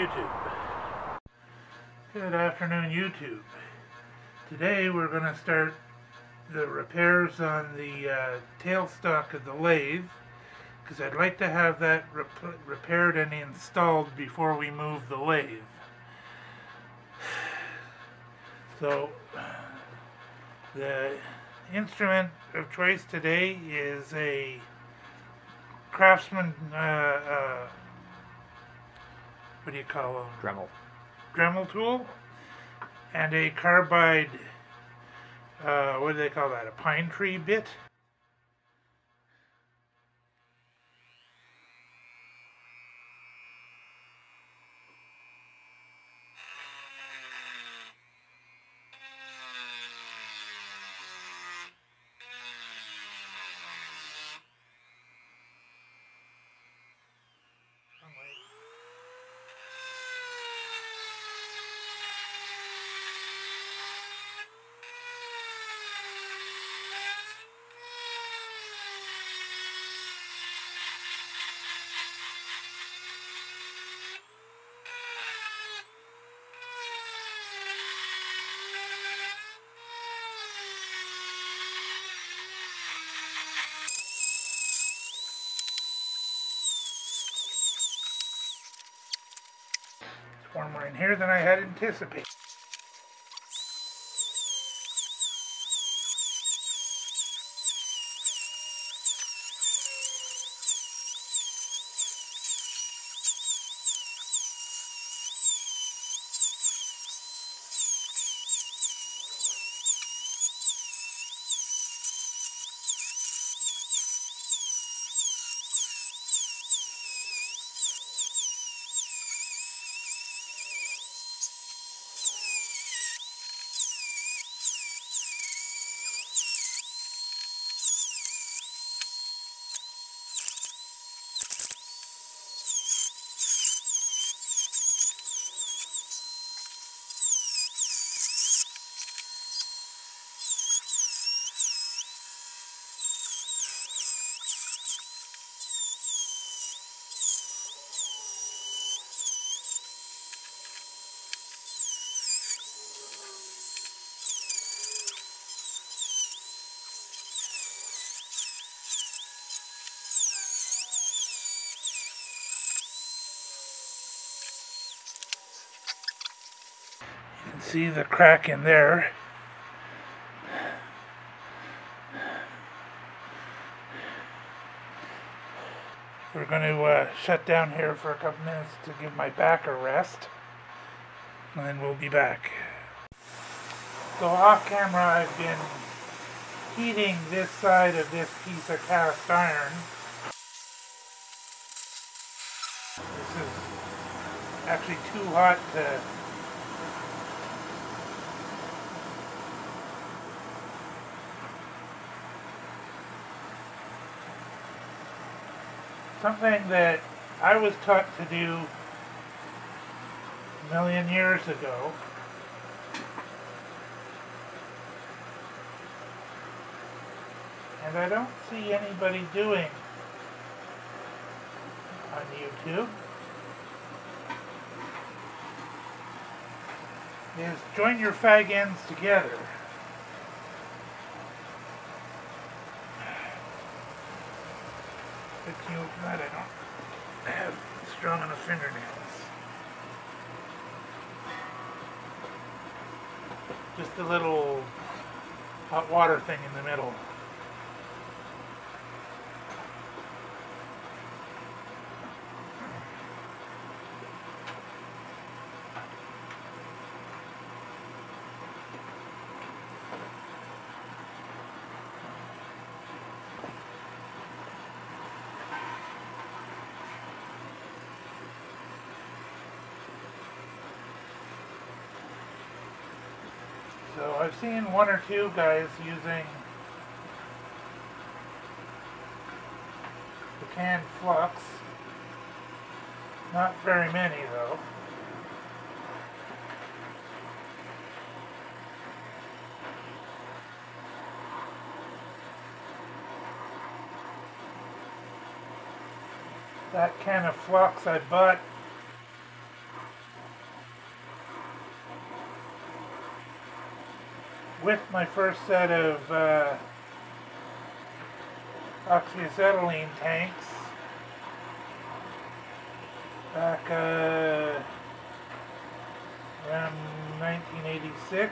YouTube. Good afternoon, YouTube. Today we're going to start the repairs on the tailstock of the lathe, because I'd like to have that repaired and installed before we move the lathe. So the instrument of choice today is a Craftsman, what do you call them? Dremel tool, and a carbide, what do they call that? A pine tree bit. Warmer in here than I had anticipated. You can see the crack in there. We're going to shut down here for a couple minutes to give my back a rest, and then we'll be back. So off camera I've been heating this side of this piece of cast iron. This is actually too hot to something that I was taught to do a million years ago. And I don't see anybody doing on YouTube, is join your fag ends together. Can you open that? I don't have strong enough fingernails. Just a little hot water thing in the middle. So I've seen one or two guys using the canned flux. Not very many though. That can of flux I bought with my first set of oxyacetylene tanks back around 1986.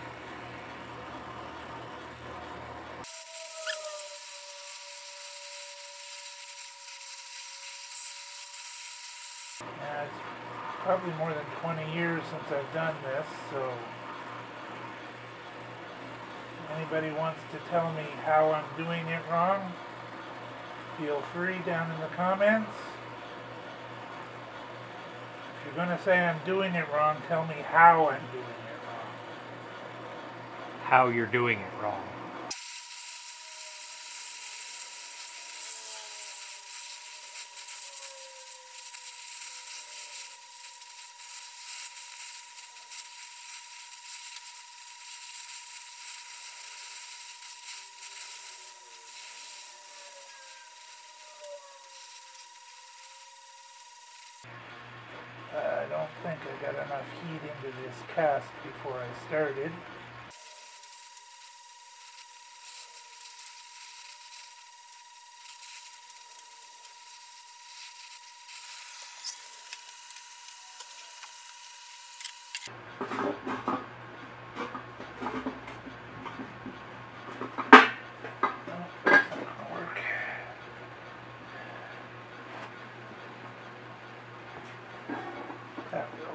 It's probably more than 20 years since I've done this, so anybody wants to tell me how I'm doing it wrong, feel free down in the comments. If you're going to say I'm doing it wrong, tell me how I'm doing it wrong. How you're doing it wrong. I don't think I got enough heat into this cast before I started. That will.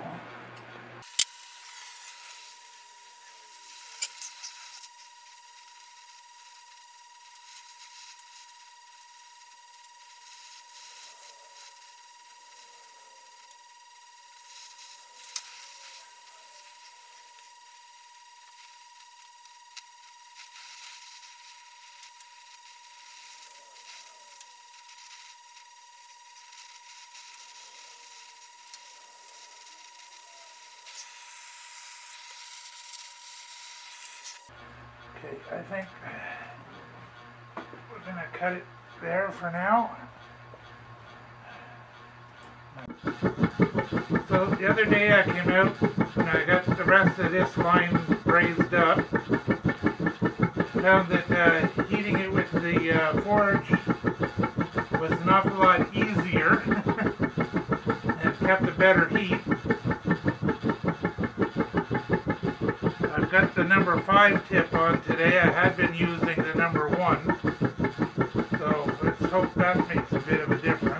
Okay, I think we're going to cut it there for now. So the other day I came out and I got the rest of this line raised up. Found that heating it with the forge was an awful lot easier and kept a better heat. I've got the number 5 tip on today. I had been using the number 1. So let's hope that makes a bit of a difference.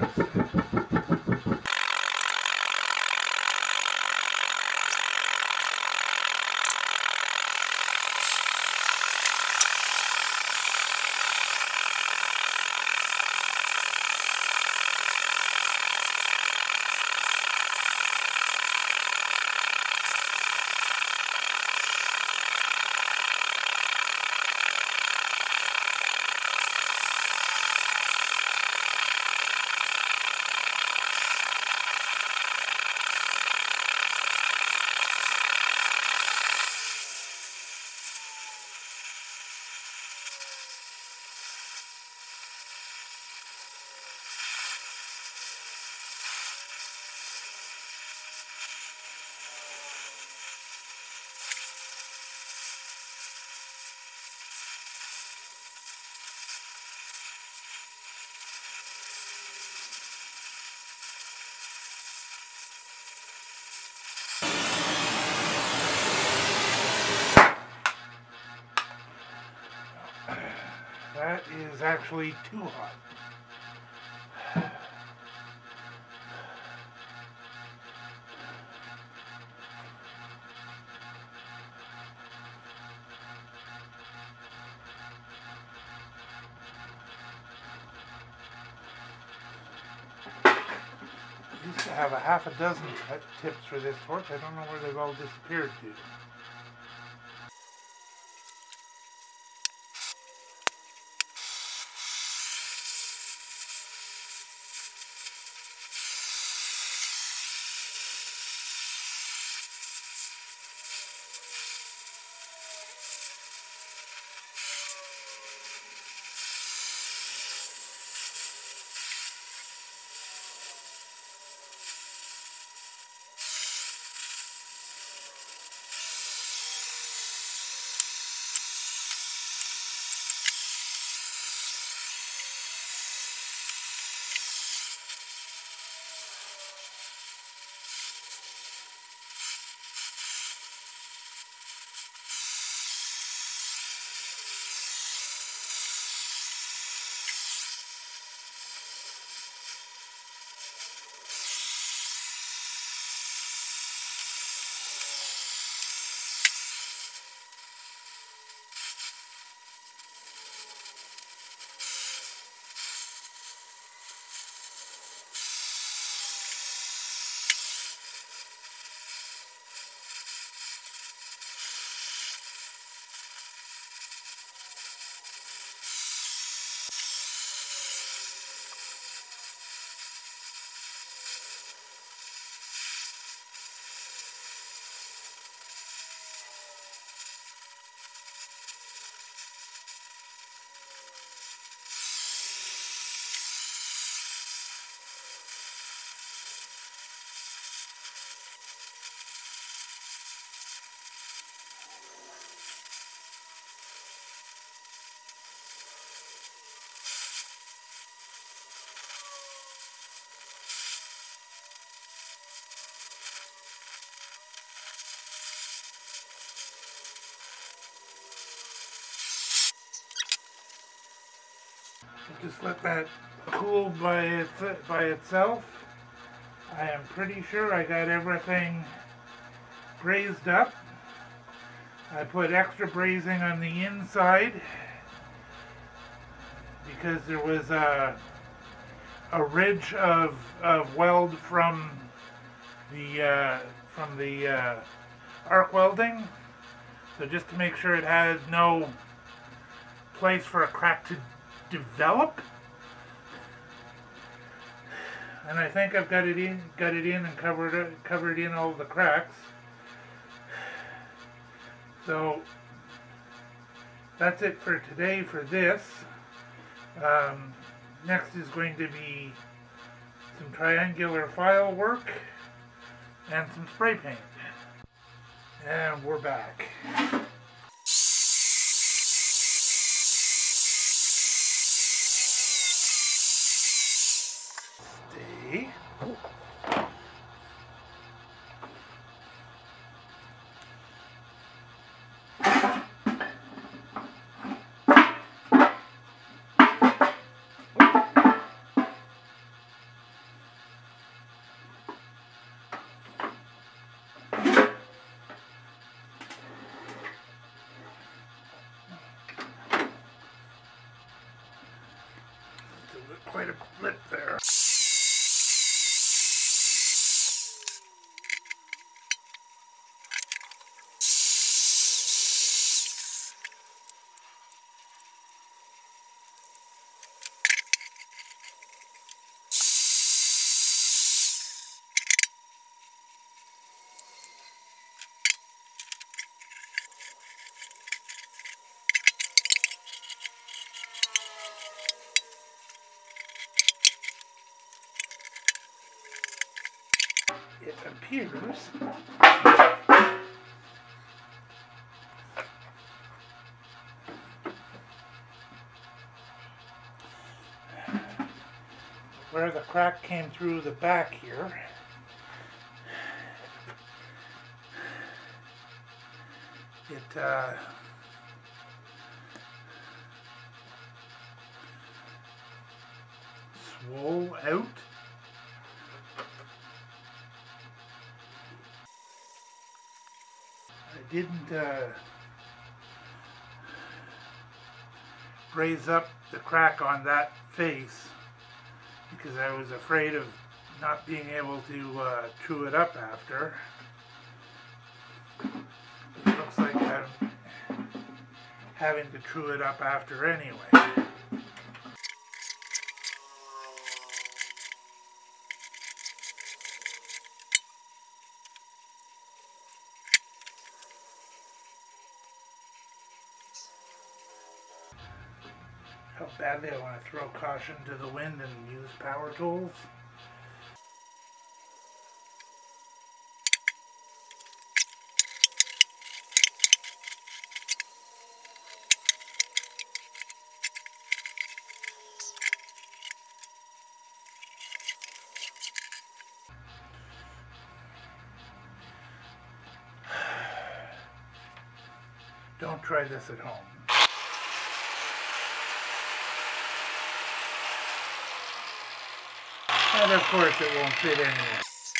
That is actually too hot. I used to have a half a dozen tips for this torch. I don't know where they've all disappeared to. Just let that cool by itself. I am pretty sure I got everything brazed up. I put extra brazing on the inside because there was a ridge of weld from the arc welding. So just to make sure it has no place for a crack to develop. And I think I've got it in and covered in all the cracks. So that's it for today for this. Next is going to be some triangular file work and some spray paint. And we're back. Stay. Quite a blip there. It appears where the crack came through the back here. It swole out. I didn't braze up the crack on that face because I was afraid of not being able to true it up after. It looks like I'm having to true it up after anyway. How badly I want to throw caution to the wind and use power tools. Don't try this at home. And of course it won't fit anyway.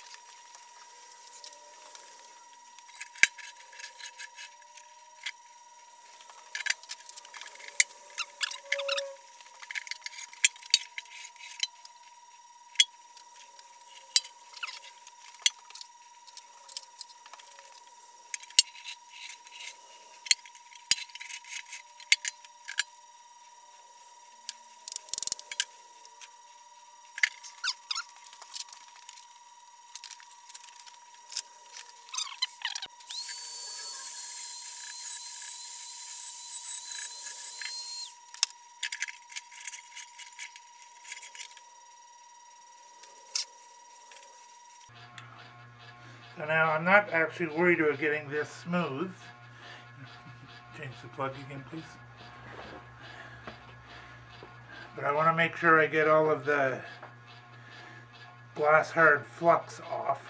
So now I'm not actually worried about getting this smooth. Change the plug again, please. But I want to make sure I get all of the glass hard flux off.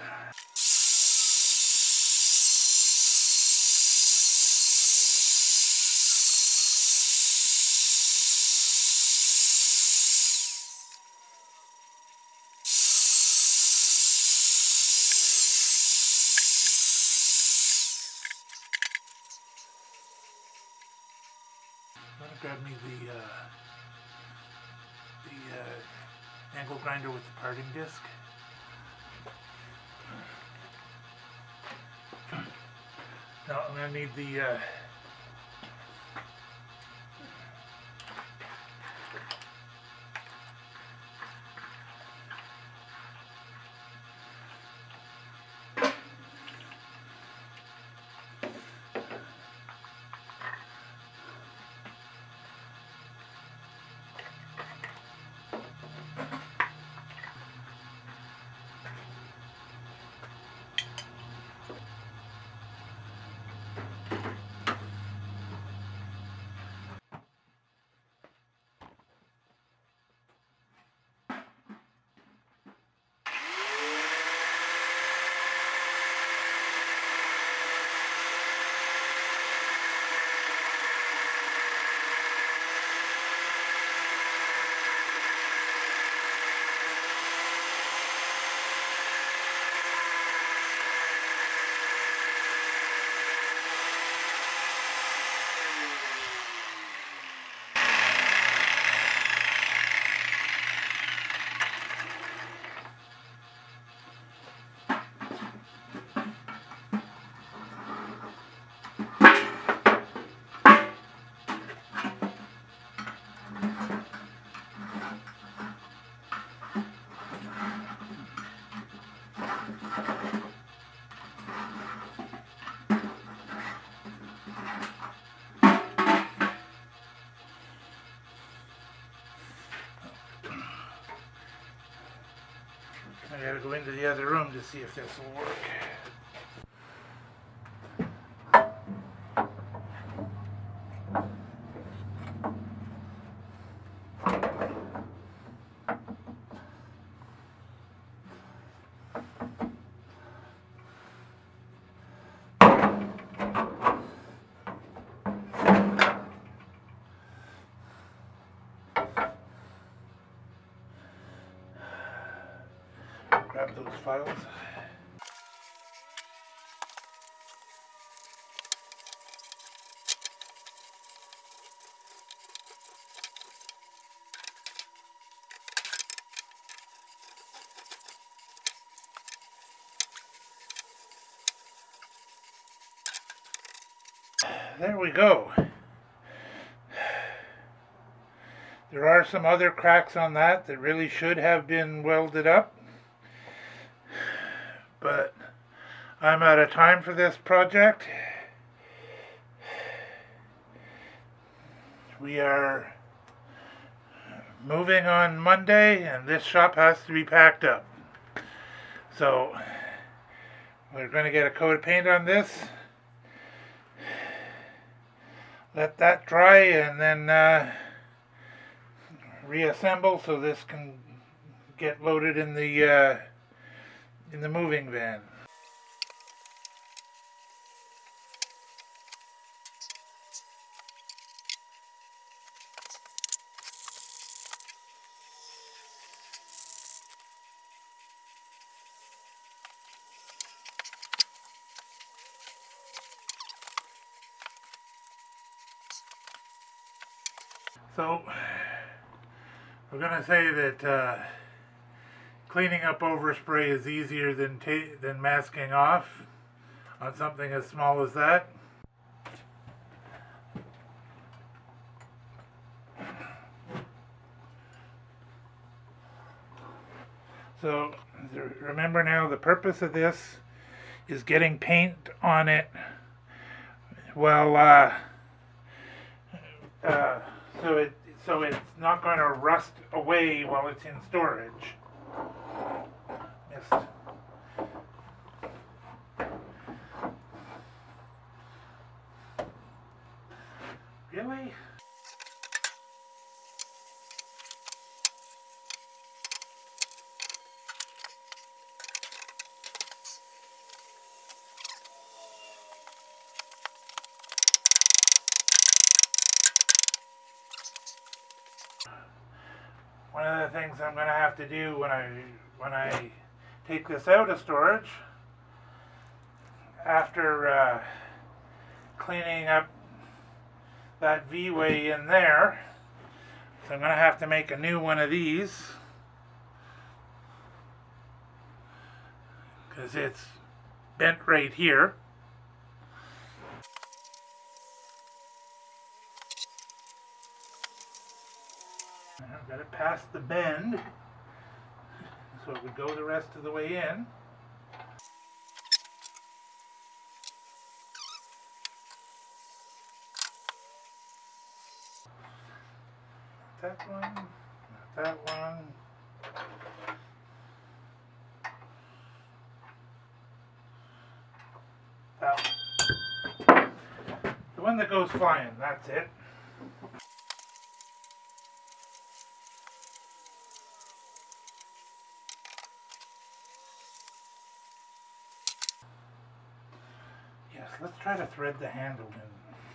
grab me the angle grinder with the parting disc. Now I'm going to need the I gotta go into the other room to see if this will work. Grab those files. There we go. There are some other cracks on that really should have been welded up. But I'm out of time for this project. We are moving on Monday and this shop has to be packed up. So we're going to get a coat of paint on this. Let that dry and then reassemble so this can get loaded in the moving van. So we're going to say that cleaning up overspray is easier than masking off on something as small as that. So remember now, the purpose of this is getting paint on it well so it's not going to rust away while it's in storage. Just really? One of the things I'm going to have to do when I take this out of storage, after cleaning up that V-way in there. So I'm going to have to make a new one of these, because it's bent right here. I've got it past the bend, so it would go the rest of the way in. Not that one, not that one. That one. The one that goes flying, that's it. Yes, let's try to thread the handle in.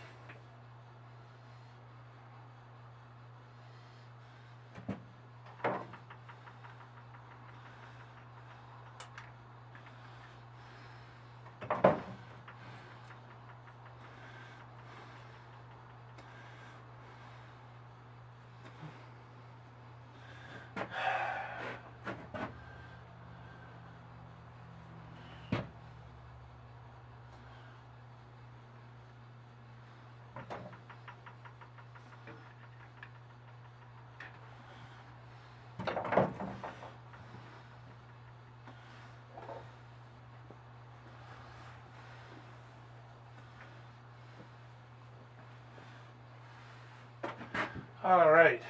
All right.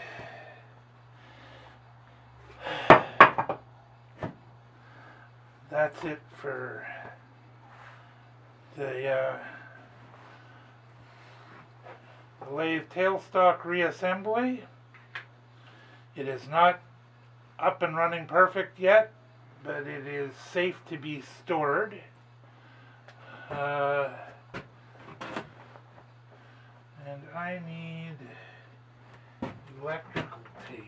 That's it for the lathe tailstock reassembly. It is not up and running perfect yet, but it is safe to be stored. And I need electrical tape.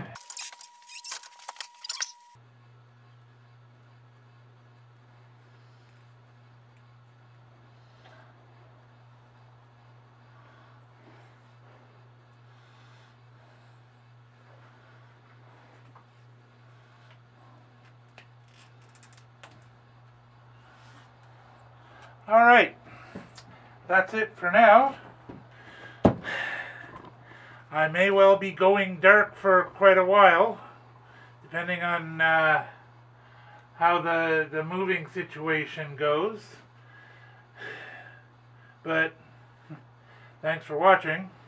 All right, that's it for now. I may well be going dark for quite a while, depending on how the moving situation goes. But thanks for watching.